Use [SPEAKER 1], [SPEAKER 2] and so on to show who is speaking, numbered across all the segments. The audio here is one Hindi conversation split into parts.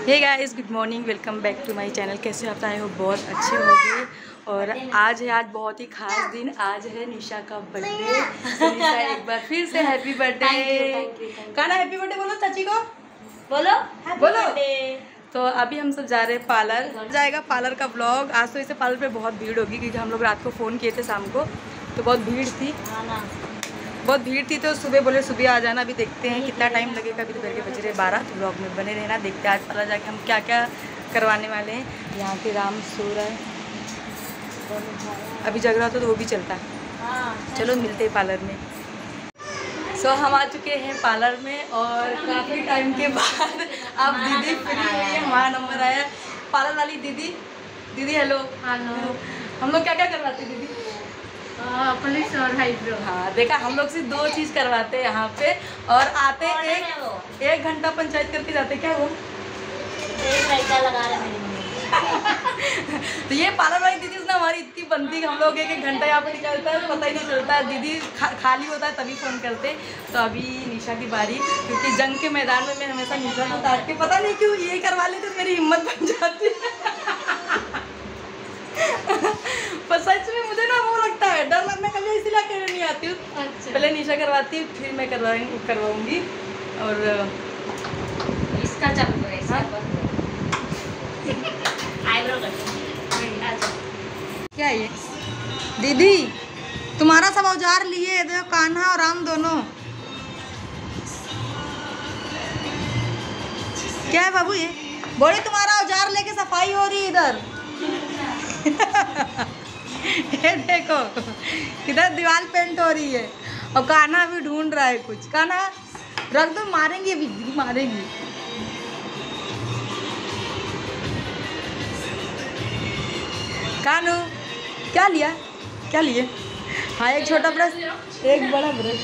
[SPEAKER 1] Hey guys, good morning, welcome back to my channel. कैसे आप आए हो? बहुत अच्छे होंगे। और आज बहुत ही खास दिन। आज है निशा का बर्थडे। तो निशा एक बार फिर से happy birthday. Kana happy birthday बोलो चाची को, बोलो बोलो। तो अभी हम सब जा रहे हैं पार्लर, जाएगा पार्लर का ब्लॉग। आज तो इसे पार्लर पे बहुत भीड़ होगी क्योंकि हम लोग रात को फ़ोन किए थे शाम को, तो बहुत भीड़ थी। तो सुबह बोले सुबह आ जाना। अभी देखते हैं कितना टाइम लगेगा। अभी दोपहर के बज रहे 12। तो ब्लॉग में बने रहना। देखते हैं आज पार्लर जाके हम क्या क्या करवाने वाले हैं। यहाँ के राम सो रहा है, अभी जग रहा था तो वो भी चलता है। चलो मिलते हैं पार्लर में। सो हम आ चुके हैं पार्लर में और काफ़ी टाइम के बाद अब दीदी फ्री हुई है। हमारा नंबर आया। पार्लर वाली दीदी, हेलो। हम लोग क्या क्या करवाते हैं दीदी?
[SPEAKER 2] पुलिस और हाइब्रो।
[SPEAKER 1] हाँ देखा, हम लोग सिर्फ 2 चीज़ करवाते हैं यहाँ पे। और आते एक घंटा पंचायत करके जाते। क्या वो
[SPEAKER 2] एक लड़का लगा रहा है
[SPEAKER 1] तो ये पार्लर वाली दीदी ना हमारी इतनी बनती है। हम लोग एक घंटा यहाँ पे निकलता है, पता ही नहीं चलता। दीदी खाली होता है तभी फ़ोन करते। तो अभी निशा की बारी, क्योंकि जंग के मैदान में मैं हमेशा निशा को उतार के पता नहीं क्यों ये करवा लेते तो मेरी हिम्मत बन जाती पर सच में मुझे ना वो लगता है डर लगना, कभी इसीलिए करने नहीं आती हूँ। अच्छा। पहले निशा करवाती हूँ, फिर मैं करवाऊँगी। और
[SPEAKER 2] इसका चालू है, इसका आईब्रो कर।
[SPEAKER 1] क्या ये दीदी तुम्हारा सब औजार लिए देखो, कान्हा और राम दोनों। क्या है बाबू ये? बोले तुम्हारा औजार लेके सफाई हो रही है इधर ये देखो इधर दीवार पेंट हो रही है और कान्हा भी ढूंढ रहा है कुछ। कान्हा रख दो, मारेंगे अभी, मारेंगे। कानू क्या लिया? क्या लिए? हाँ, एक छोटा ब्रश, एक बड़ा ब्रश।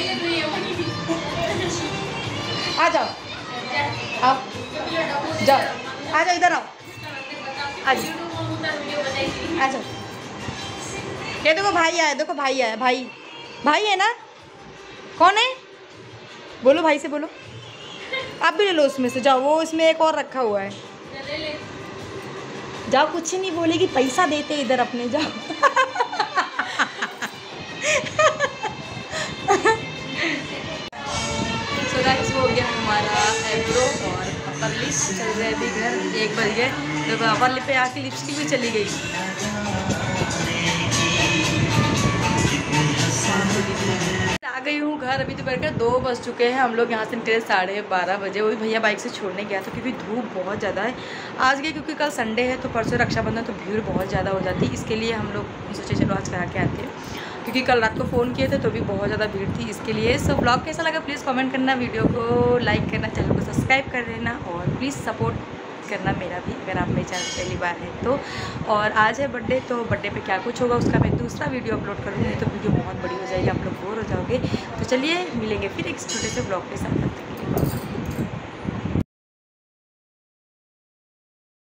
[SPEAKER 1] आ जाओ, आप जाओ, आ जाओ, इधर आओ, आ जाओ, आ जाओ। ये देखो भाई आया, देखो भाई आया। भाई है ना? कौन है? बोलो भाई से, बोलो। आप भी ले लो उसमें से, जाओ। वो इसमें एक और रखा हुआ है, जाओ। कुछ नहीं बोलेगी, पैसा देते इधर अपने, जाओ सो गाइस, हो गया हमारा आईब्रो और अपर लिप। चल रहे अभी घर, 1 बज गए। देखो अपर लिप पे आके लिपस्टिक भी चली गई। आ गई हूँ घर। अभी दोपहर के 2 बज चुके हैं। हम लोग यहाँ से निकले 12:30 बजे। वही भैया बाइक से छोड़ने गया था क्योंकि धूप बहुत ज़्यादा है। आज गए क्योंकि कल संडे है, तो परसों रक्षाबंधन, तो भीड़ बहुत ज़्यादा हो जाती है। इसके लिए हम लोग सोचे चलो आज करा के आते हैं, क्योंकि कल रात को फ़ोन किए थे तो भी बहुत ज़्यादा भीड़ थी। इसके लिए सब ब्लॉग कैसा लगा प्लीज़ कमेंट करना, वीडियो को लाइक करना, चैनल को सब्सक्राइब कर देना और प्लीज़ सपोर्ट करना मेरा भी, अगर आप मेरे चैनल पहली बार है तो। और आज है बर्थडे, तो बर्थडे पे क्या कुछ होगा उसका मैं दूसरा वीडियो अपलोड करूँगी। तो वीडियो बहुत बड़ी हो जाएगी, आप लोग बोर हो जाओगे। तो चलिए मिलेंगे फिर एक छोटे से ब्लॉग के साथ।